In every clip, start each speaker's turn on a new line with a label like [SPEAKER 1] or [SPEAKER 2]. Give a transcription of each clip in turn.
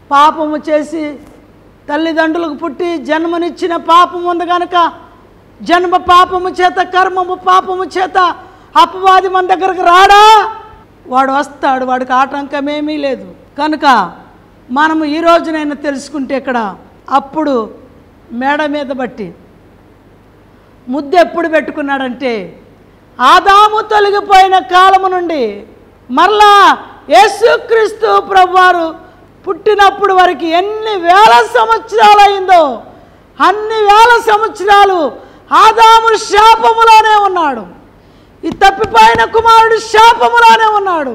[SPEAKER 1] పాపము చేసి తల్లిదండ్రులకు పుట్టి జన్మనిచ్చిన పాపం ఉంది కనుక జన్మ పాపము చేత కర్మము పాపము చేత అపవాది మన దగ్గరకు రాడా? వాడు వస్తాడు, వాడికి ఆటంకమేమీ లేదు. కనుక మనము ఈ రోజునైనా తెలుసుకుంటే ఇక్కడ అప్పుడు మేడ మీద బట్టి ముద్దు ఎప్పుడు పెట్టుకున్నాడంటే ఆదాము తొలగిపోయిన కాలము నుండి మరలా యేసుక్రీస్తు ప్రభువారు పుట్టినప్పుడు వరకు ఎన్ని వేల సంవత్సరాలు అయిందో అన్ని వేల సంవత్సరాలు ఆదాము శాపములోనే ఉన్నాడు. ఈ తప్పిపోయిన కుమారుడు శాపములోనే ఉన్నాడు.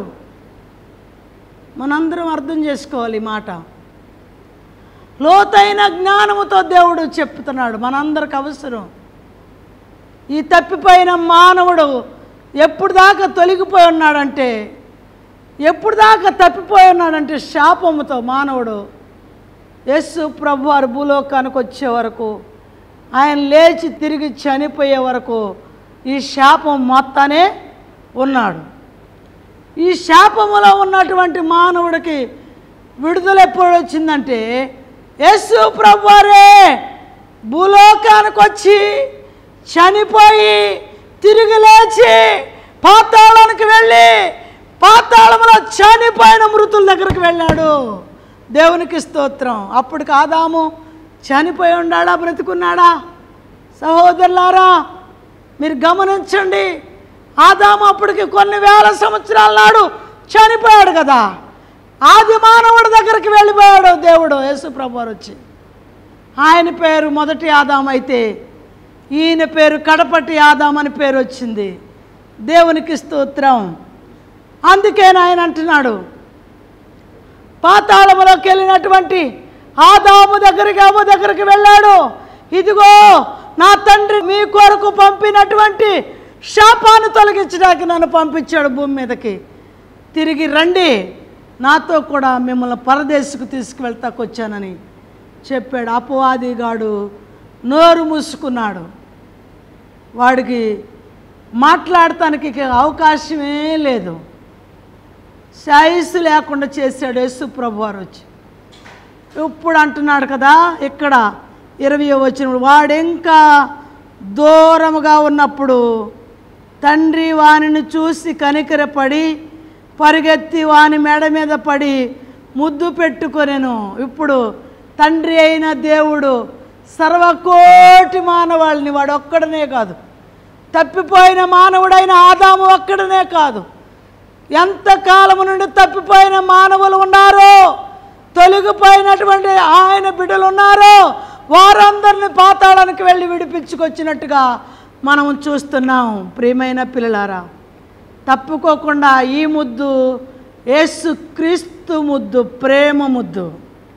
[SPEAKER 1] మనందరం అర్థం చేసుకోవాలి ఈ మాట. లోతైన జ్ఞానముతో దేవుడు చెప్తున్నాడు, మనందరికి అవసరం. ఈ తప్పిపోయిన మానవుడు ఎప్పుడు దాకా తొలగిపోయి ఉన్నాడంటే, ఎప్పుడు దాకా తప్పిపోయి ఉన్నాడంటే శాపముతో మానవుడు యేసు ప్రభువారు భూలోకానికి వచ్చే వరకు, ఆయన లేచి తిరిగి చనిపోయే వరకు ఈ శాపం మొత్తానే ఉన్నాడు. ఈ శాపములో ఉన్నటువంటి మానవుడికి విడుదల ఎప్పుడు వచ్చిందంటే యేసు ప్రభువారే భూలోకానికి వచ్చి చనిపోయి తిరిగి లేచి పాతాళానికి వెళ్ళి పాతాళంలో చనిపోయిన మృతుల దగ్గరికి వెళ్ళాడు. దేవునికి స్తోత్రం. అప్పటికి ఆదాము చనిపోయి ఉన్నాడా, బ్రతికున్నాడా? సహోదరులారా మీరు గమనించండి. ఆదాము అప్పటికి కొన్ని వేల సంవత్సరాల నాడు చనిపోయాడు కదా. ఆది మానవుడి దగ్గరికి వెళ్ళిపోయాడు దేవుడు యేసు ప్రభువారు వచ్చి. ఆయన పేరు మొదటి ఆదాము అయితే ఈయన పేరు కడపటి ఆదాము అని పేరు వచ్చింది. దేవునికి స్తోత్రం. అందుకే ఆయన అంటున్నాడు, పాతాళములోకి వెళ్ళినటువంటి ఆదాము దగ్గరికి అవ్వ దగ్గరికి వెళ్ళాడు. ఇదిగో నా తండ్రి మీ కొరకు పంపినటువంటి శాపాన్ని తొలగించడానికి నన్ను పంపించాడు భూమి మీదకి. తిరిగి రండి, నాతో కూడా మిమ్మల్ని పరదేశకు తీసుకువెళ్తాకొచ్చానని చెప్పాడు. అపవాదిగాడు నోరు మూసుకున్నాడు. వాడికి మాట్లాడటానికి అవకాశమే లేదు. శాయిస్సు లేకుండా చేశాడు యేసు ప్రభువారు వచ్చి. ఇప్పుడు అంటున్నాడు కదా ఇక్కడ 20వ వచనం, వాడింకా దూరముగా ఉన్నప్పుడు తండ్రి వానిని చూసి కనికరపడి పరిగెత్తి వాని మెడ మీద పడి ముద్దు పెట్టుకొనెను. ఇప్పుడు తండ్రి అయిన దేవుడు సర్వకోటి మానవాళ్ళని, వాడు ఒక్కడనే కాదు, తప్పిపోయిన మానవుడైన ఆదాము ఒక్కడనే కాదు, ఎంతకాలము నుండి తప్పిపోయిన మానవులు ఉన్నారో, తొలగిపోయినటువంటి ఆయన బిడ్డలు ఉన్నారో వారందరిని పాతాళానికి వెళ్ళి విడిపించుకొచ్చినట్టుగా మనం చూస్తున్నాం. ప్రియమైన పిల్లలారా, తప్పుకోకుండా ఈ ముద్దు యేసుక్రీస్తు ముద్దు, ప్రేమ ముద్దు.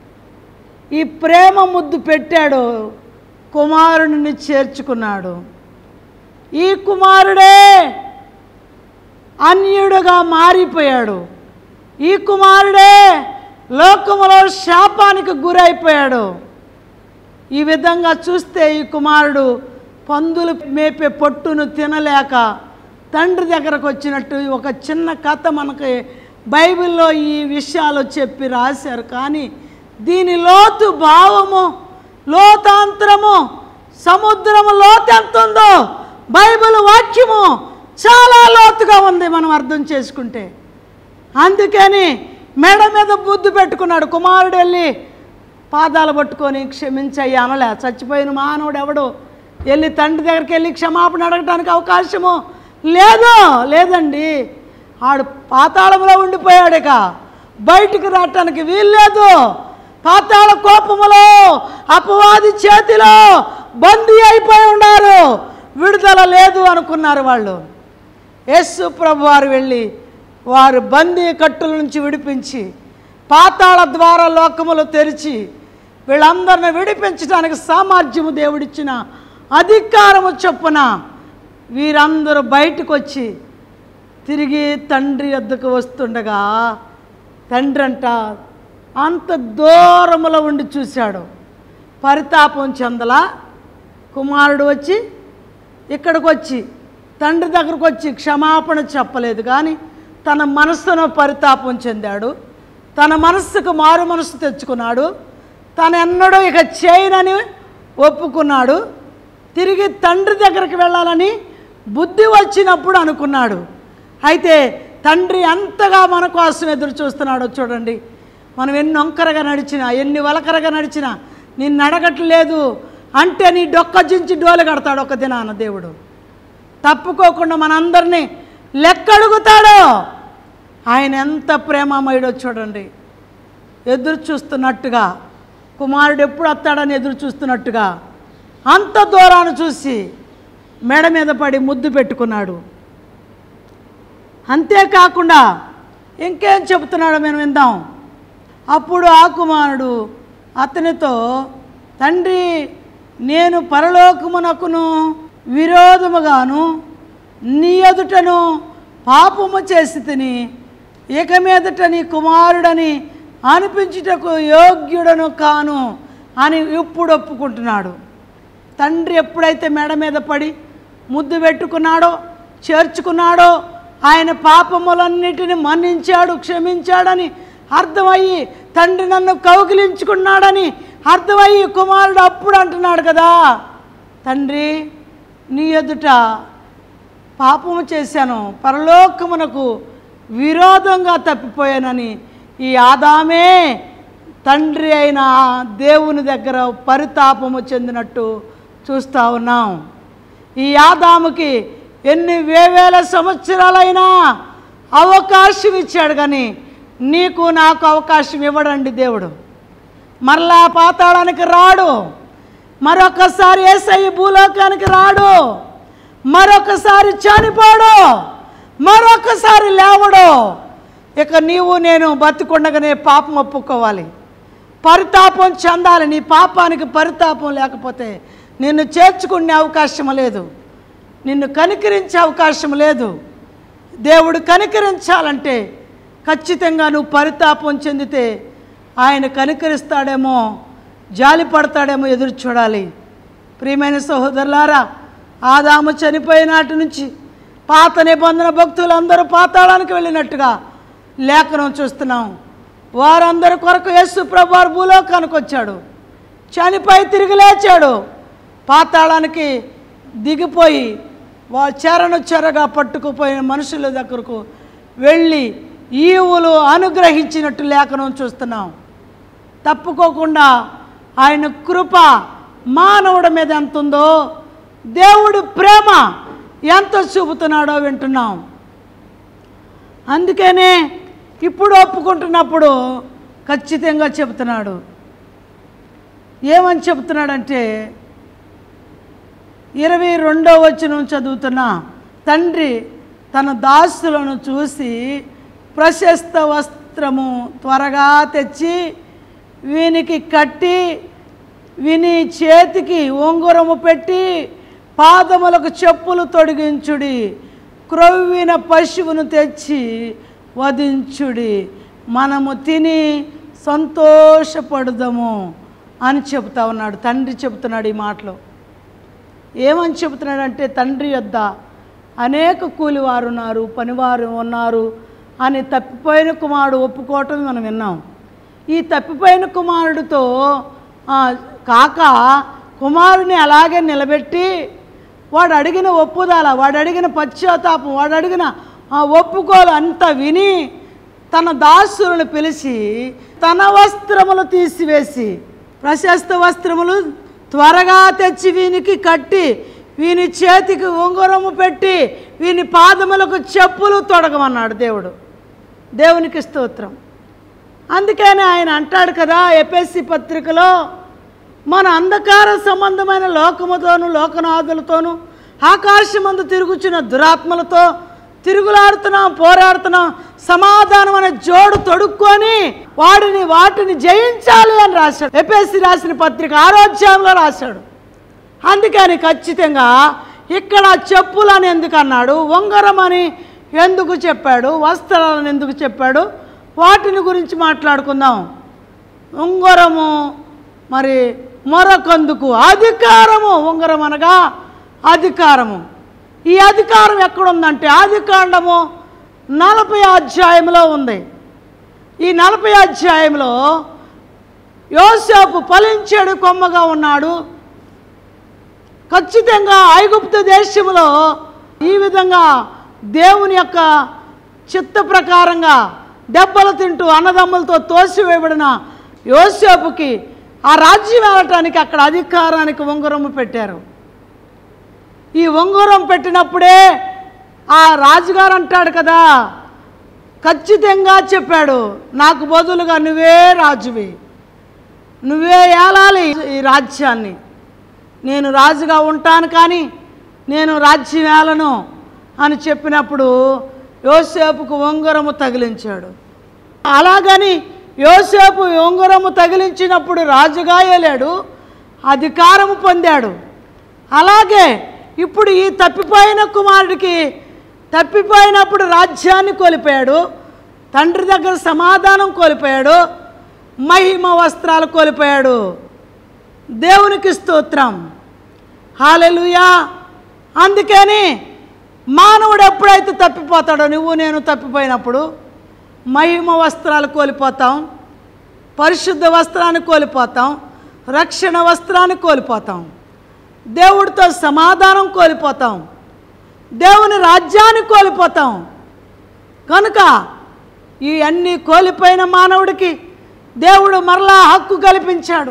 [SPEAKER 1] ఈ ప్రేమ ముద్దు పెట్టాడు, కుమారుడిని చేర్చుకున్నాడు. ఈ కుమారుడే అన్యుడుగా మారిపోయాడు. ఈ కుమారుడే లోకములో శాపానికి గురైపోయాడు. ఈ విధంగా చూస్తే ఈ కుమారుడు పందులు మేపే పొట్టును తినలేక తండ్రి దగ్గరకు వచ్చినట్టు ఒక చిన్న కథ మనకి బైబిల్లో ఈ విషయాలు చెప్పి రాశారు. కానీ దీని లోతు భావము, లోతాంతరము, సముద్రము లోతు ఎంత ఉందో బైబిల్ వాక్యము చాలా లోతుగా ఉంది మనం అర్థం చేసుకుంటే. అందుకని మెడ మీద బుద్ధి పెట్టుకున్నాడు. కుమారుడు వెళ్ళి పాదాలు పట్టుకొని క్షమించయ్యా అనలే. చచ్చిపోయిన మానవుడు ఎవడు వెళ్ళి తండ్రి దగ్గరికి వెళ్ళి క్షమాపణ అడగటానికి అవకాశము లేదండి. ఆడు పాతాళంలో ఉండిపోయాడు, ఇక బయటికి రావటానికి వీల్లేదు. పాతాళ కోపములో అపవాది చేతిలో బందీ అయిపోయి ఉన్నారు, విడుదల లేదు అనుకున్నారు వాళ్ళు. యేసు ప్రభువారు వెళ్ళి వారు బందీ కట్టుల నుంచి విడిపించి పాతాళ ద్వారా లోకములు తెరిచి వీళ్ళందరిని విడిపించడానికి సామర్థ్యము దేవుడిచ్చిన అధికారము చొప్పున వీరందరూ బయటకు వచ్చి తిరిగి తండ్రి వద్దకు వస్తుండగా తండ్రి అంట అంత దూరములో ఉండి చూశాడు. పరితాపం చెందలా. కుమారుడు వచ్చి ఇక్కడికి వచ్చి తండ్రి దగ్గరకు వచ్చి క్షమాపణ చెప్పలేదు, కానీ తన మనసులో పరితాపం చెందాడు. తన మనస్సుకు మారు మనస్సు తెచ్చుకున్నాడు. తను ఎన్నడూ ఇక చేయనని ఒప్పుకున్నాడు. తిరిగి తండ్రి దగ్గరికి వెళ్ళాలని బుద్ధి వచ్చినప్పుడు అనుకున్నాడు. అయితే తండ్రి ఎంతగా మన కోసం ఎదురు చూస్తున్నాడో చూడండి. మనం ఎన్ని వంకరగా నడిచినా, ఎన్ని వలకరగా నడిచినా నిన్ను అడగట్లేదు అంటే నీ డొక్కజించి డోలు కడతాడు ఒక దినాన దేవుడు. తప్పుకోకుండా మనందరినీ లెక్క అడుగుతాడు. ఆయన ఎంత ప్రేమమయుడో చూడండి. ఎదురు చూస్తున్నట్టుగా, కుమారుడు ఎప్పుడు వస్తాడని ఎదురు చూస్తున్నట్టుగా అంత దూరాన్ని చూసి మెడ మీద పడి ముద్దు పెట్టుకున్నాడు. అంతేకాకుండా ఇంకేం చెబుతున్నాడో మేము విందాం. అప్పుడు ఆ కుమారుడు అతనితో, తండ్రి, నేను పరలోకమునకును విరోధముగాను నీ ఎదుటను పాపము చేసి తిని ఇక మీదట నీ కుమారుడని అనిపించుటకు యోగ్యుడను కాను అని ఇప్పుడు ఒప్పుకుంటున్నాడు. తండ్రి ఎప్పుడైతే మెడ మీద పడి ముద్దు పెట్టుకున్నాడో, చేర్చుకున్నాడో, ఆయన పాపములన్నిటిని మన్నించాడు, క్షమించాడని అర్థమయ్యి, తండ్రి నన్ను కౌగిలించుకున్నాడని అర్థమయ్యి కుమారుడు అప్పుడు అంటున్నాడు కదా, తండ్రి, నీ ఎదుట పాపము చేశాను, పరలోకమునకు విరోధంగా తప్పిపోయానని ఈ ఆదామే తండ్రి అయిన దేవుని దగ్గర పరితాపము చెందినట్టు చూస్తూ ఉన్నాం. ఈ ఆదాముకి ఎన్ని వేవేల సంవత్సరాలైనా అవకాశం ఇచ్చాడు, కానీ నీకు నాకు అవకాశం ఇవ్వడండి దేవుడు. మరలా పాతాళానికి రాడు, మరొకసారి యేసయ్య భూలోకానికి రాడు, మరొకసారి చనిపోడు, మరొకసారి లేవడు. ఇక నీవు నేను బతికుండగానే పాపం ఒప్పుకోవాలి, పరితాపం చెందాలి. నీ పాపానికి పరితాపం లేకపోతే నిన్ను చేర్చుకునే అవకాశం లేదు, నిన్ను కనికరించే అవకాశం లేదు. దేవుడు కనికరించాలంటే ఖచ్చితంగా నువ్వు పరితాపం చెందితే ఆయన కనికరిస్తాడేమో, జాలి పడతాడేమో ఎదురు చూడాలి. ప్రియమైన సహోదరులారా, ఆదాము చనిపోయిన నాటి నుంచి పాత నిబంధన భక్తులందరూ పాతాళానికి వెళ్ళినట్టుగా లేఖనం చూస్తున్నాం. వారందరి కొరకు యేసు ప్రభువారు భూలోకానికి వచ్చాడు, చనిపోయి తిరిగి లేచాడు. పాతాళానికి దిగిపోయి చెరగా పట్టుకుపోయిన మనుషుల దగ్గరకు వెళ్ళి ఈవులు అనుగ్రహించినట్టు లేఖనం చూస్తున్నాం. తప్పుకోకుండా ఆయన కృప మానవుడి మీద ఎంత ఉందో, దేవుడి ప్రేమ ఎంత చూపుతున్నాడో వింటున్నాం. అందుకనే ఇప్పుడు ఒప్పుకుంటున్నప్పుడు ఖచ్చితంగా చెబుతున్నాడు. ఏమని చెబుతున్నాడంటే 22వ వచనం చదువుతున్నా, తండ్రి తన దాసులను చూసి ప్రశస్త వస్త్రము త్వరగా తెచ్చి వీనికి కట్టి, విని చేతికి ఉంగరము పెట్టి, పాదములకు చెప్పులు తొడిగించుడి, క్రొవ్విన పశువును తెచ్చి వధించుడి, మనము తిని సంతోషపడుదాము అని చెబుతా ఉన్నాడు. తండ్రి చెబుతున్నాడు ఈ మాటలు. ఏమని చెబుతున్నాడంటే, తండ్రి యొద్ద అనేక కూలివారు ఉన్నారు, పనివారు ఉన్నారు అని తప్పిపోయిన కుమారుడు ఒప్పుకోవటం మనం విన్నాం. ఈ తప్పిపోయిన కుమారుడితో కాక కుమారుని అలాగే నిలబెట్టి వాడు అడిగిన ఒప్పుదల, వాడు అడిగిన పశ్చాత్తాపం, వాడు అడిగిన ఒప్పుకోలు అంతా విని తన దాసులను పిలిచి తన వస్త్రములు తీసివేసి, ప్రశస్త వస్త్రములు త్వరగా తెచ్చి వీనికి కట్టి, వీని చేతికి ఉంగరము పెట్టి, వీని పాదములకు చెప్పులు తొడగమన్నాడు దేవుడు. దేవునికి స్తోత్రం. అందుకని ఆయన అంటాడు కదా ఎఫెసీ పత్రికలో, మన అంధకార సంబంధమైన లోకముతోనూ లోకనాథులతోనూ ఆకాశమందు తిరుగుచున్న దురాత్మలతో తిరుగులాడుతున్నాం, పోరాడుతున్నాం, సమాధానం అనే జోడు తొడుక్కొని వాటిని జయించాలి అని రాశాడు. ఎఫెసీ రాసిన పత్రిక 6వ అధ్యాయంలో రాశాడు. అందుకని ఖచ్చితంగా ఇక్కడ చెప్పులని ఎందుకు అన్నాడు, ఉంగరం అని ఎందుకు చెప్పాడు, వస్త్రాలను ఎందుకు చెప్పాడు, వాటిని గురించి మాట్లాడుకుందాం. ఉంగరము మరి మరొకందుకు అధికారము. ఉంగరం అనగా అధికారము. ఈ అధికారం ఎక్కడుందంటే ఆదికాండము 40వ అధ్యాయంలో ఉంది. ఈ 40 అధ్యాయంలో యోసేపు ఫలించాడు, కొమ్మగా ఉన్నాడు. ఖచ్చితంగా ఐగుప్తు దేశంలో ఈ విధంగా దేవుని యొక్క చిత్త ప్రకారంగా దెబ్బలు తింటూ అన్నదమ్ములతో తోసివేయబడిన యోసేపుకి ఆ రాజ్యం వెళ్ళటానికి అక్కడ అధికారానికి ఉంగరం పెట్టారు. ఈ ఉంగరం పెట్టినప్పుడే ఆ రాజుగారు అంటాడు కదా, ఖచ్చితంగా చెప్పాడు, నాకు బదులుగా నువ్వే రాజువి, నువ్వే ఏలాలి ఈ రాజ్యాన్ని, నేను రాజుగా ఉంటాను కానీ నేను రాజ్యం ఏలను అని చెప్పినప్పుడు యోసేపుకు ఉంగరము తగిలించాడు. అలాగని యోసేపు ఉంగరము తగిలించినప్పుడు రాజుగా ఏలాడు, అధికారము పొందాడు. అలాగే ఇప్పుడు ఈ తప్పిపోయిన కుమారుడికి తప్పిపోయినప్పుడు రాజ్యాన్ని కోల్పోయాడు, తండ్రి దగ్గర సమాధానం కోల్పోయాడు, మహిమ వస్త్రాలు కోల్పోయాడు. దేవునికి స్తోత్రం, హల్లెలూయా. అందుకని మానవుడు ఎప్పుడైతే తప్పిపోతాడో, నువ్వు నేను తప్పిపోయినప్పుడు మహిమ వస్త్రాలు కోల్పోతాం, పరిశుద్ధ వస్త్రాన్ని కోల్పోతాం, రక్షణ వస్త్రాన్ని కోల్పోతాం, దేవుడితో సమాధానం కోల్పోతాం, దేవుని రాజ్యాన్ని కోల్పోతాం. కనుక ఈ అన్నీ కోల్పోయిన మానవుడికి దేవుడు మరలా హక్కు కల్పించాడు.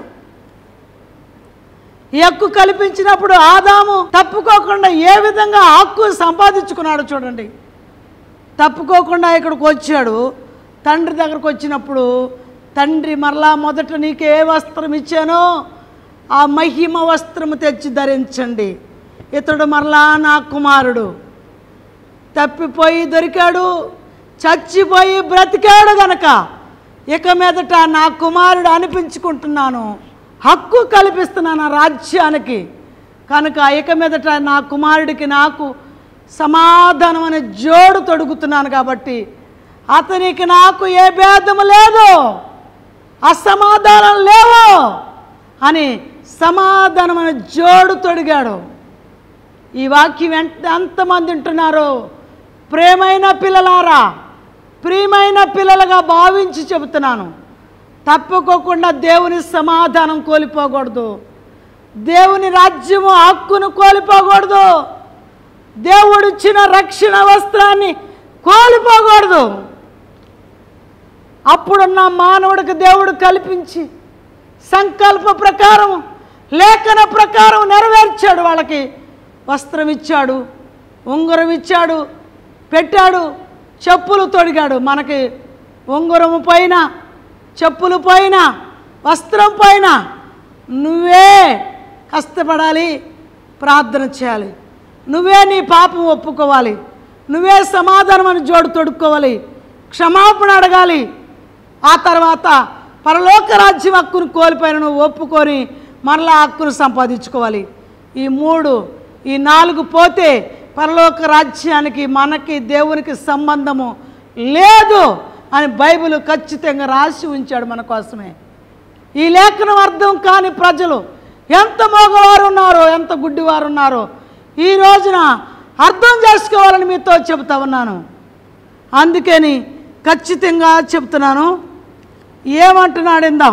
[SPEAKER 1] ఈ హక్కు కల్పించినప్పుడు ఆదాము తప్పుకోకుండా ఏ విధంగా హక్కు సంపాదించుకున్నాడు చూడండి. తప్పుకోకుండా ఇక్కడికి వచ్చాడు. తండ్రి దగ్గరకు వచ్చినప్పుడు తండ్రి మరలా మొదట నీకు ఏ వస్త్రం ఇచ్చానో ఆ మహిమ వస్త్రము తెచ్చి ధరించండి, ఇతడు మరలా నా కుమారుడు. తప్పిపోయి దొరికాడు, చచ్చిపోయి బ్రతికాడు గనక ఇక మీదట నా కుమారుడు అనిపించుకుంటున్నాను, హక్కు కల్పిస్తున్నాను ఆ రాజ్యానికి. కనుక ఇక మీదట నా కుమారుడికి నాకు సమాధానం అనే జోడు తొడుగుతున్నాను కాబట్టి అతనికి నాకు ఏ భేదము లేదు, అసమాధానం లేవు అని సమాధానం అనే జోడు తొడిగాడు. ఈ వాక్యం ఎంతమంది వింటున్నారో ప్రేమైన పిల్లలారా, ప్రియమైన పిల్లలుగా భావించి చెబుతున్నాను, తప్పుకోకుండా దేవుని సమాధానం కోల్పోకూడదు, దేవుని రాజ్యము హక్కును కోల్పోకూడదు, దేవుడిచ్చిన రక్షణ వస్త్రాన్ని కోల్పోకూడదు. అప్పుడున్న మానవుడికి దేవుడు కల్పించి సంకల్ప ప్రకారం లేఖన ప్రకారం నెరవేర్చాడు. వాళ్ళకి వస్త్రం ఇచ్చాడు, ఉంగరం ఇచ్చాడు, పెట్టాడు, చెప్పులు తొడిగాడు. మనకి ఉంగరము పైన, చెప్పులు పైన, వస్త్రం పైన నువ్వే కష్టపడాలి, ప్రార్థన చేయాలి, నువ్వే నీ పాపం ఒప్పుకోవాలి, నువ్వే సమాధానం అని జోడు తొడుక్కోవాలి, క్షమాపణ అడగాలి. ఆ తర్వాత పరలోక రాజ్యం హక్కును కోల్పోయిన నువ్వు ఒప్పుకొని మరలా హక్కును సంపాదించుకోవాలి. ఈ 3, ఈ 4 పోతే పరలోక రాజ్యానికి మనకి దేవునికి సంబంధము లేదు అని బైబిల్ ఖచ్చితంగా రాసి ఉంచాడు మన కోసమే. ఈ లేఖనం అర్థం కాని ప్రజలు ఎంత మగవారు ఉన్నారో, ఎంత గుడ్డివారు ఉన్నారో ఈ రోజున అర్థం చేసుకోవాలని మీతో చెబుతా ఉన్నాను. అందుకని ఖచ్చితంగా చెప్తున్నాను. ఏమంటున్నాడు ఇందాం,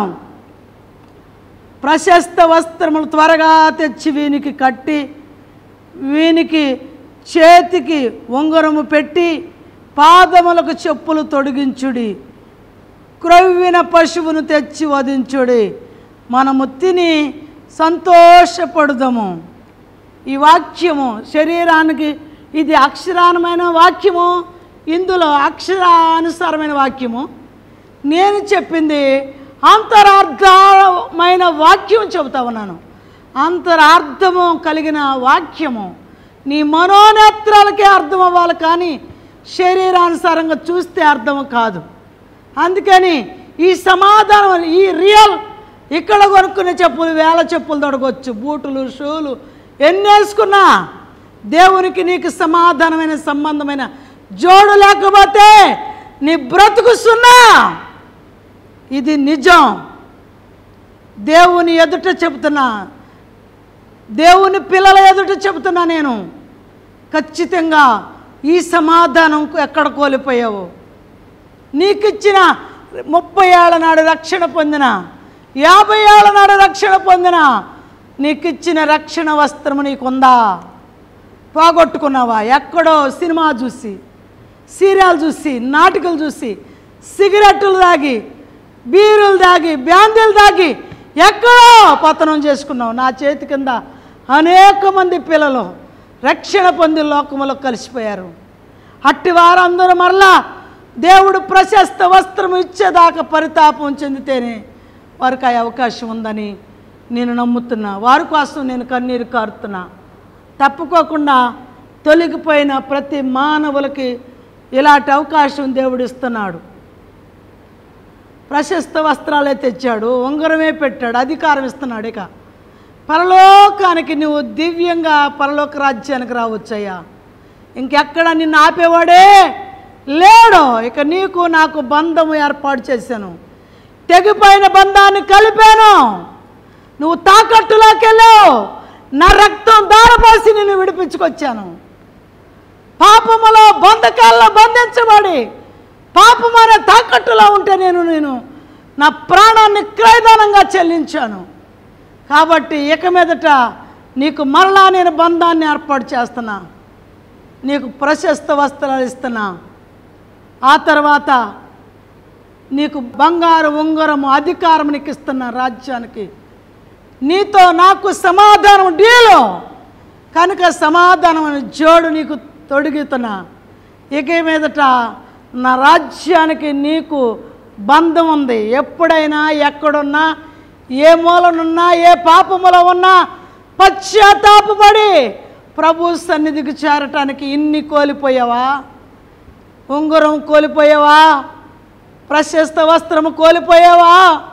[SPEAKER 1] ప్రశస్త వస్త్రములు త్వరగా తెచ్చి వీనికి కట్టి వీనికి చేతికి ఉంగరము పెట్టి పాదములకు చెప్పులు తొడిగించుడి, క్రొవ్విన పశువును తెచ్చి వధించుడి, మనము తిని సంతోషపడుదము. ఈ వాక్యము శరీరానికి ఇది అక్షరానుమైన వాక్యము, ఇందులో అక్షరానుసారమైన వాక్యము. నేను చెప్పింది అంతరార్థమైన వాక్యం చెబుతా ఉన్నాను. అంతరార్థము కలిగిన వాక్యము నీ మనోనేత్రాలకే అర్థం అవ్వాలి, కానీ శరీరానుసారంగా చూస్తే అర్థం కాదు. అందుకని ఈ సమాధానం, ఈ రియల్ ఇక్కడ కొనుక్కునే చెప్పులు 1000 చెప్పులు తొడగొచ్చు, బూటులు, షూలు ఎన్ని వేసుకున్నా దేవునికి నీకు సమాధానమైన సంబంధమైన జోడు లేకపోతే నీ బ్రతుకు సున్నా. ఇది నిజం. దేవుని ఎదుట చెబుతున్నా, దేవుని పిల్లల ఎదుట చెబుతున్నా. నేను ఖచ్చితంగా ఈ సమాధానం ఎక్కడ కోల్పోయావు? నీకు ఇచ్చిన 30 ఏళ్ల నాడు రక్షణ పొందిన, 50 ఏళ్ల నాడు రక్షణ పొందిన నీకు ఇచ్చిన రక్షణ వస్త్రము నీకుందా? పోగొట్టుకున్నావా? ఎక్కడో సినిమా చూసి, సీరియల్ చూసి, నాటికలు చూసి, సిగరెట్లు తాగి, బీరులు తాగి, బ్యాందీలు తాగి ఎక్కడో పతనం చేసుకున్నావు. నా చేతి కింద అనేక మంది పిల్లలు రక్షణ పొంది లోకములో కలిసిపోయారు. అట్టి వారందరూ మరలా దేవుడు ప్రశస్త వస్త్రం ఇచ్చేదాకా పరితాపం చెందితేనే వారికి ఆ అవకాశం ఉందని నేను నమ్ముతున్నా. వారి కోసం నేను కన్నీరు కారుతున్నా. తప్పుకోకుండా తొలగిపోయిన ప్రతి మానవులకి ఇలాంటి అవకాశం దేవుడు ఇస్తున్నాడు. ప్రశస్త వస్త్రాలే తెచ్చాడు, ఉంగరమే పెట్టాడు, అధికారం ఇస్తున్నాడు. ఇక పరలోకానికి నువ్వు దివ్యంగా పరలోక రాజ్యానికి రావచ్చయ్యా. ఇంకెక్కడ నిన్ను ఆపేవాడే లేడు. ఇక నీకు నాకు బంధము ఏర్పాటు చేశాను, తెగిపోయిన బంధాన్ని కలిపాను. నువ్వు తాకట్టులోకి వెళ్ళావు, నా రక్తం దారపోసి నిన్ను విడిపించుకొచ్చాను. పాపములో బంధకాల్లో బంధించబడి పాపం అనే తాకట్టులో ఉంటే నేను నా ప్రాణాన్ని క్రయదానంగా చెల్లించాను. కాబట్టి ఇక మీదట నీకు మరలా నేను బంధాన్ని ఏర్పాటు చేస్తున్నా, నీకు ప్రశస్త వస్త్రాలు ఇస్తున్నా. ఆ తర్వాత నీకు బంగారు ఉంగరము అధికారం నీకు ఇస్తున్నా రాజ్యానికి. నీతో నాకు సమాధానం డీలు కనుక సమాధానం అనే జోడు నీకు తొడిగితున్నా. ఇక మీదట నా రాజ్యానికి నీకు బంధం ఉంది. ఎప్పుడైనా ఎక్కడున్నా, ఏ మూలనున్నా, ఏ పాపములో ఉన్నా పశ్చాత్తాపపడి ప్రభు సన్నిధికి చేరటానికి ఇన్ని కోల్పోయావా? ఉంగరం కోల్పోయావా? ప్రశస్త వస్త్రము కోల్పోయావా?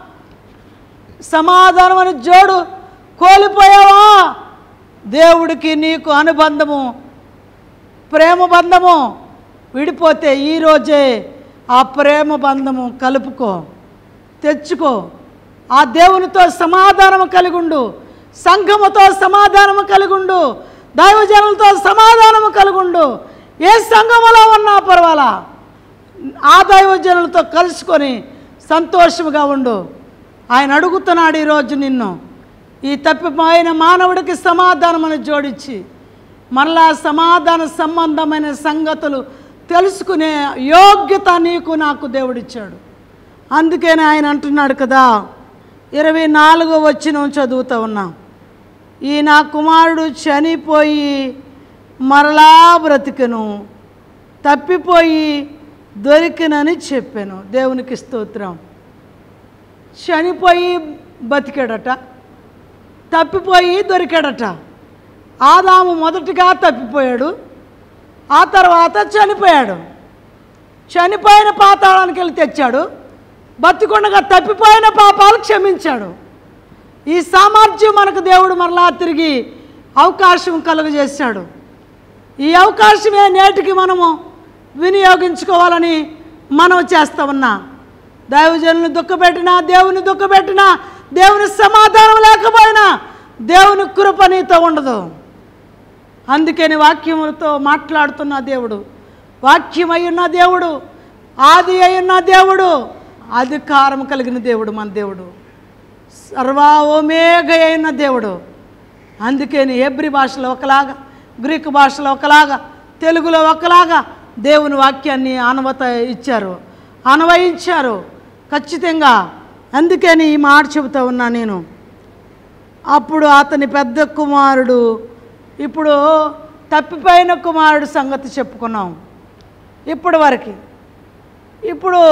[SPEAKER 1] సమాధానం అని జోడు కోల్పోయావా? దేవుడికి నీకు అనుబంధము, ప్రేమ బంధము విడిపోతే ఈరోజే ఆ ప్రేమ బంధము కలుపుకో, తెచ్చుకో. ఆ దేవునితో సమాధానము కలిగుండు, సంఘముతో సమాధానము కలిగుండు, దైవజనులతో సమాధానము కలిగుండు. ఏ సంఘములో ఉన్నా పర్వాలా, ఆ దైవజనులతో కలుసుకొని సంతోషముగా ఉండు. ఆయన అడుగుతున్నాడు ఈరోజు నిన్ను, ఈ తప్పిపోయిన మానవుడికి సమాధానమని జోడించి మరలా సమాధాన సంబంధమైన సంగతులు తెలుసుకునే యోగ్యత నీకు నాకు దేవుడిచ్చాడు. అందుకని ఆయన అంటున్నాడు కదా, 24వ వచనం చదువుతూ ఉన్నా. ఈ నా కుమారుడు చనిపోయి మరలా బ్రతికెను, తప్పిపోయి దొరికినని చెప్పాను. దేవునికి స్తోత్రం. చనిపోయి బతికాడట, తప్పిపోయి దొరికాడట. ఆదాము మొదటిగా తప్పిపోయాడు, ఆ తర్వాత చనిపోయాడు. చనిపోయిన పాతాళానికి వెళ్ళి తెచ్చాడు, బతికొండగా తప్పిపోయిన పాపాలు క్షమించాడు. ఈ సామర్థ్యం మనకు దేవుడు మరలా తిరిగి అవకాశం కలుగజేశాడు. ఈ అవకాశమే నేటికి మనము వినియోగించుకోవాలని మనం చేస్తూ ఉన్నా. దైవజనులను దుఃఖపెట్టినా, దేవుని దుఃఖపెట్టినా, దేవుని సమాధానం లేకపోయినా దేవుని కృప నీతో ఉండదు. అందుకని వాక్యములతో మాట్లాడుతున్న దేవుడు, వాక్యమై ఉన్న దేవుడు, ఆది అయ్యున్న దేవుడు, అధికారం కలిగిన దేవుడు మన దేవుడు, సర్వోమేఘ అయిన దేవుడు. అందుకని హెబ్రీ భాషలో ఒకలాగా, గ్రీకు భాషలో ఒకలాగా, తెలుగులో ఒకలాగా దేవుని వాక్యాన్ని అన్వయించారు ఖచ్చితంగా. అందుకని ఈ మాట చెబుతూ ఉన్నా నేను. అప్పుడు అతని పెద్ద కుమారుడు, ఇప్పుడు తప్పిపోయిన కుమారుడు సంగతి చెప్పుకున్నాం ఇప్పటి వరకు. ఇప్పుడు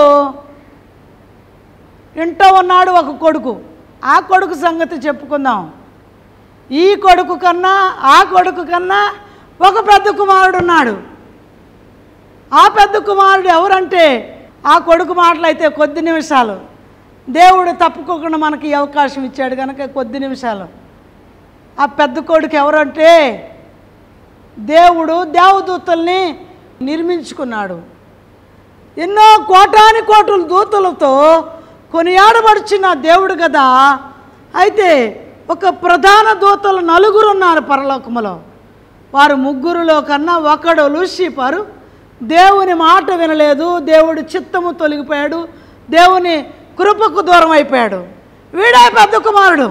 [SPEAKER 1] ఇంట్లో ఉన్నాడు ఒక కొడుకు, ఆ కొడుకు సంగతి చెప్పుకుందాం. ఈ కొడుకు కన్నా ఆ కొడుకు కన్నా ఒక పెద్ద కుమారుడు ఉన్నాడు. ఆ పెద్ద కుమారుడు ఎవరంటే, ఆ కొడుకు మాటలైతే కొద్ది నిమిషాలు, దేవుడు తప్పుకోకుండా మనకి అవకాశం ఇచ్చాడు కనుక కొద్ది నిమిషాలు. ఆ పెద్ద కొడుకు ఎవరంటే, దేవుడు దేవదూతల్ని నిర్మించుకున్నాడు. ఎన్నో కోటాని కోట్ల దూతలతో కొనియాడబడుచున్న దేవుడు కదా. అయితే ఒక ప్రధాన దూతలు 4 ఉన్నారు పరలోకములో. వారు 3లో కన్నా ఒకడు లూసిఫరు దేవుని మాట వినలేదు, దేవుడి చిత్తము తొలగిపోయాడు, దేవుని కృపకు దూరం అయిపోయాడు. వీడే పెద్ద కుమారుడు.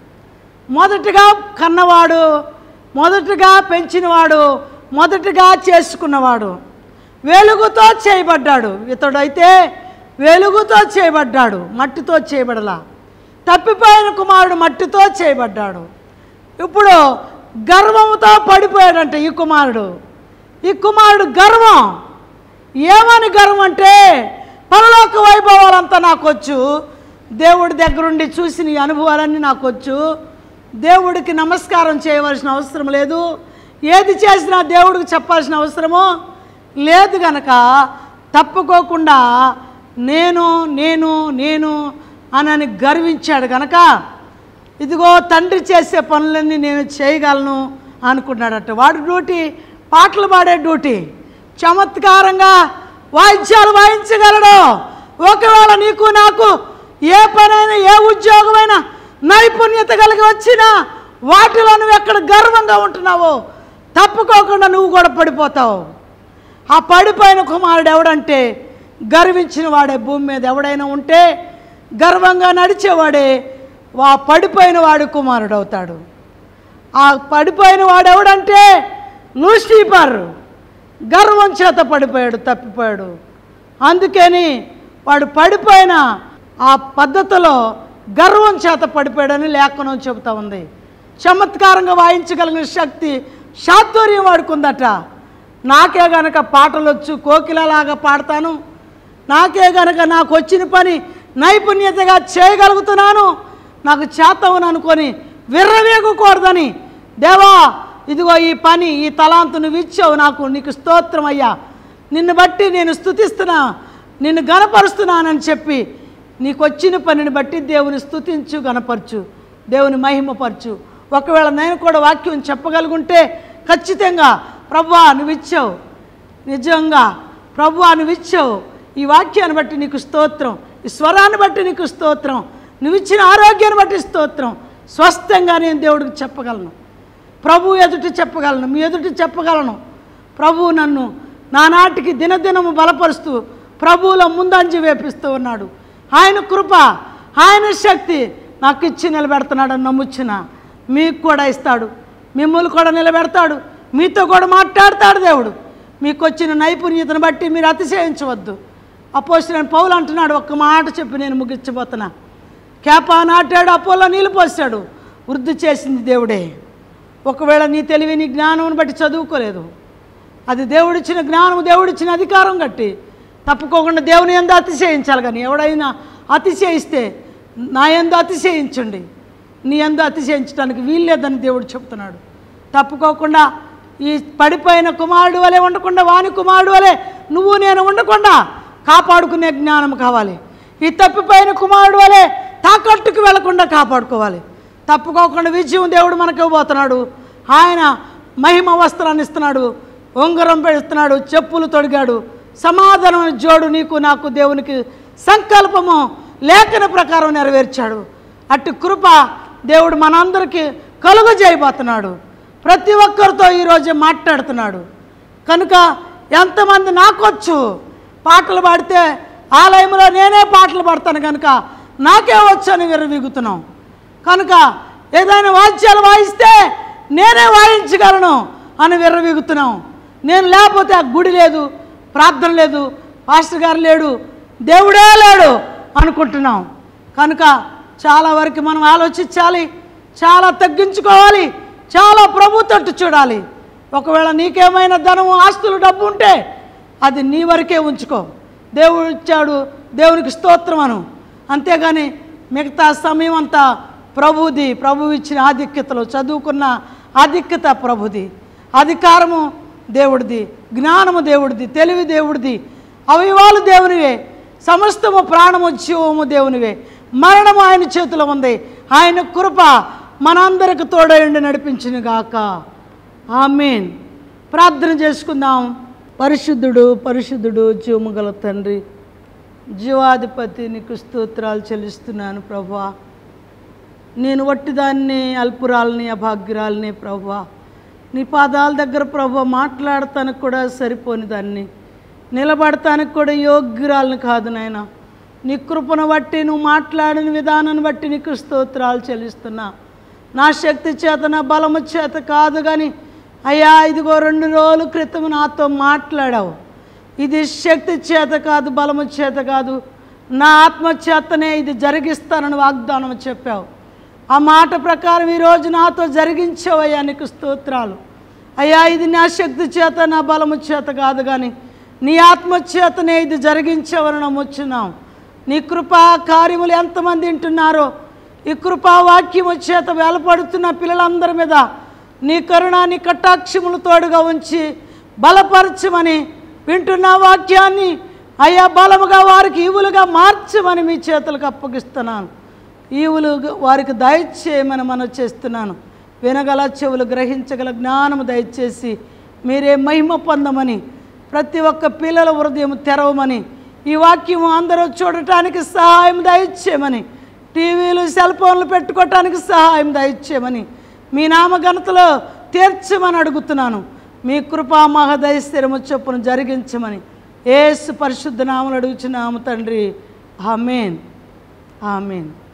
[SPEAKER 1] మొదటిగా కన్నవాడు, మొదటిగా పెంచినవాడు, మొదటిగా చేసుకున్నవాడు, వెలుగుతో చేయబడ్డాడు. ఇతడైతే వెలుగుతో చేయబడ్డాడు, మట్టితో చేయబడలా. తప్పిపోయిన కుమారుడు మట్టితో చేయబడ్డాడు. ఇప్పుడు గర్వంతో పడిపోయాడంట ఈ కుమారుడు. ఈ కుమారుడు గర్వం. ఏమని గర్వం అంటే, పరలోక వైభవాలంతా నాకు వచ్చు, దేవుడి దగ్గరుండి చూసిన ఈ అనుభవాలన్నీ నాకు వచ్చు, దేవుడికి నమస్కారం చేయవలసిన అవసరం లేదు, ఏది చేసినా దేవుడికి చెప్పాల్సిన అవసరమో లేదు గనక తప్పుకోకుండా నేను నేను నేను అని గర్వించాడు గనక ఇదిగో తండ్రి చేసే పనులన్నీ నేను చేయగలను అనుకున్నాడట. వాడి డ్యూటీ పాటలు పాడే డ్యూటీ. చమత్కారంగా వాయిద్యాలు వాయించగలడు. ఒకవేళ నీకు నాకు ఏ పనైనా ఏ ఉద్యోగమైనా నైపుణ్యత కలిగి వచ్చినా వాటిలో నువ్వు ఎక్కడ గర్వంగా ఉంటున్నావో తప్పుకోకుండా నువ్వు కూడా పడిపోతావు. ఆ పడిపోయిన కుమారుడు ఎవడంటే గర్వించిన వాడే. భూమి మీద ఎవడైనా ఉంటే గర్వంగా నడిచేవాడే ఆ పడిపోయిన వాడు కుమారుడు అవుతాడు. ఆ పడిపోయిన వాడు ఎవడంటే లూసిఫర్. గర్వం చేత పడిపోయాడు, తప్పిపోయాడు. అందుకని వాడు పడిపోయిన ఆ పద్ధతిలో గర్వం చేత పడిపోయాడని లేఖనం చెబుతా ఉంది. చమత్కారంగా వాయించగలిగిన శక్తి చాతుర్యం వాడుకుందట. నాకే గనక పాటలు వచ్చు, కోకిలలాగా పాడతాను, నాకే గనక నాకు వచ్చిన పని నైపుణ్యతగా చేయగలుగుతున్నాను, నాకు చేతవును అనుకొని విర్రవేగకూడదని, దేవా ఇదిగో ఈ పని ఈ తలాంతు నువ్వు ఇచ్చావు నాకు, నీకు స్తోత్రం అయ్యా, నిన్ను బట్టి నేను స్తుతిస్తున్నా, నిన్ను గణపరుస్తున్నానని చెప్పి నీకు వచ్చిన పనిని బట్టి దేవుని స్తుతించు, గణపరచు, దేవుని మహిమపరచు. ఒకవేళ నేను కూడా వాక్యం చెప్పగలుగుంటే ఖచ్చితంగా ప్రభువా నువ్వు ఇచ్చావు, నిజంగా ప్రభువా నువ్వు ఇచ్చావు, ఈ వాక్యాన్ని బట్టి నీకు స్తోత్రం, ఈ స్వరాన్ని బట్టి నీకు స్తోత్రం, నువ్వు ఇచ్చిన ఆరోగ్యాన్ని బట్టి స్తోత్రం, స్వస్థంగా నేను దేవుడికి చెప్పగలను, ప్రభు ఎదుటి చెప్పగలను, మీ ఎదుటి చెప్పగలను. ప్రభువు నన్ను నానాటికి దినదినము బలపరుస్తూ ప్రభువులో ముందంజ వేపిస్తూ ఉన్నాడు. ఆయన కృప, ఆయన శక్తి నాకు ఇచ్చి నిలబెడుతున్నాడని నమ్ముచ్చిన మీకు కూడా ఇస్తాడు, మిమ్మల్ని కూడా నిలబెడతాడు, మీతో కూడా మాట్లాడతాడు దేవుడు. మీకు వచ్చిన నైపుణ్యతను బట్టి మీరు అతిశయించవద్దు. అపోస్తలుడైన పౌలు అంటున్నాడు, ఒక్క మాట చెప్పి నేను ముగించబోతున్నా. కేపా నాటాడు, అపోలో నీళ్ళు పోసాడు, వృద్ధి చేసింది దేవుడే. ఒకవేళ నీ తెలివి నీ జ్ఞానం బట్టి చదువుకోలేదు, అది దేవుడిచ్చిన జ్ఞానం, దేవుడిచ్చిన అధికారం కట్టి తప్పుకోకుండా దేవుని యందు అతిశయించాలి. కానీ ఎవడైనా అతిశయిస్తే నా యందు అతిశయించండి, నీ యందు అతిశయించడానికి వీల్లేదని దేవుడు చెప్తున్నాడు. తప్పుకోకుండా ఈ పడిపోయిన కుమారుడు వలె ఉండకుండా, వాని కుమారుడు వలె నువ్వు నేను ఉండకుండా కాపాడుకునే జ్ఞానం కావాలి. ఈ తప్పిపోయిన కుమారుడు వలె తాకట్టుకు వెళ్లకుండా కాపాడుకోవాలి. తప్పుకోకుండా విజయం దేవుడు మనకు ఇవ్వబోతున్నాడు. ఆయన మహిమ వస్త్రాన్ని ఇస్తున్నాడు, ఉంగరం పెడుతున్నాడు, చెప్పులు తొడిగాడు, సమాధానం జోడు నీకు నాకు దేవునికి సంకల్పము లేఖన ప్రకారం నెరవేర్చాడు. అటు కృప దేవుడు మనందరికీ కలుగజేయబోతున్నాడు. ప్రతి ఒక్కరితో ఈరోజు మాట్లాడుతున్నాడు. కనుక ఎంతమంది నాకొచ్చు, పాటలు పాడితే ఆలయంలో నేనే పాటలు పాడతాను కనుక నాకే వచ్చు అని విర్రవీగుతున్నాం. కనుక ఏదైనా వాద్యాలు వాయిస్తే నేనే వాయించగలను అని విర్రవీగుతున్నాం. నేను లేకపోతే ఆ గుడి లేదు, ప్రార్థన లేదు, పాస్టర్ గారు లేడు, దేవుడే లేడు అనుకుంటున్నాం. కనుక చాలా వరకు మనం ఆలోచించాలి, చాలా తగ్గించుకోవాలి, చాలా ప్రభు తట్టు చూడాలి. ఒకవేళ నీకేమైనా ధనము, ఆస్తులు, డబ్బు ఉంటే అది నీ వరకే ఉంచుకో. దేవుడు ఇచ్చాడు, దేవునికి స్తోత్రం అను. అంతేగాని మిగతా సమయం అంతా ప్రభుది, ప్రభు ఇచ్చిన ఆధిక్యతలో చదువుకున్న ఆధిక్యత ప్రభుది, అధికారము దేవుడిది, జ్ఞానము దేవుడిది, తెలివి దేవుడిది, అవయవాలు దేవునివే, సమస్తము ప్రాణము జీవము దేవునివే, మరణము ఆయన చేతిలో ఉంది. ఆయన కృప మనందరికి తోడైండి నడిపించును గాక. ఆమేన్. ప్రార్థన చేసుకుందాం. పరిశుద్ధుడు పరిశుద్ధుడు జీవము గల తండ్రి, జీవాధిపతి, నీకు స్తోత్రాలు చెల్లిస్తున్నాను ప్రభువా. నేను వట్టిదాన్ని, అల్పురాలని, అభాగ్యురాలని ప్రభువా. నీ పాదాల దగ్గర ప్రభువా మాట్లాడటానికి కూడా సరిపోని దాన్ని, నిలబడటానికి కూడా యోగ్యురాలని కాదు నాయన. నీ కృపను బట్టి, నువ్వు మాట్లాడిన విధానాన్ని బట్టి నీకు స్తోత్రాలు చెల్లిస్తున్నా. నా శక్తి చేత, నా బలము చేత కాదు కానీ అయ్యా, ఇదిగో 2 రోజుల క్రితం నాతో మాట్లాడావు. ఇది శక్తి చేత కాదు, బలము చేత కాదు, నా ఆత్మ చేతనే ఇది జరిగిస్తానని వాగ్దానం చెప్పావు. ఆ మాట ప్రకారం ఈరోజు నాతో జరిగించావయ్యా, నీకు స్తోత్రాలు. అయ్యా, ఇది నా శక్తి చేత, నా బలము చేత కాదు కానీ నీ ఆత్మ చేతనే ఇది జరిగించావని నమ్ముచున్నాం. నీ కృపా కార్యములు ఎంతమంది వింటున్నారో, ఈ కృపా వాక్యము చేత వేలపడుతున్న పిల్లలందరి మీద నీ కరుణ, నీ కటాక్షములు తోడుగా ఉంచి బలపరచమని, వింటున్న వాక్యాన్ని అయ్యా బలముగా వారికి ఈవులుగా మార్చమని మీ చేతులకు అప్పగిస్తున్నాను. ఈవులు వారికి దయచేయమని మనం చేస్తున్నాను. వినగల చెవులు, గ్రహించగల జ్ఞానము దయచేసి మీరే మహిమ పొందమని, ప్రతి ఒక్క పిల్లల హృదయం తెరవమని, ఈ వాక్యము అందరూ చూడటానికి సహాయం దయచేయమని, టీవీలు, సెల్ ఫోన్లు పెట్టుకోవటానికి సహాయం దయచేయమని, మీ నామ ఘనతలో తీర్చమని అడుగుతున్నాను. మీ కృపా మహదైశ్వర్యము చొప్పున జరిగించమని యేసు పరిశుద్ధ నామములో అడుగుచున్నాము తండ్రి. ఆమేన్, ఆమేన్.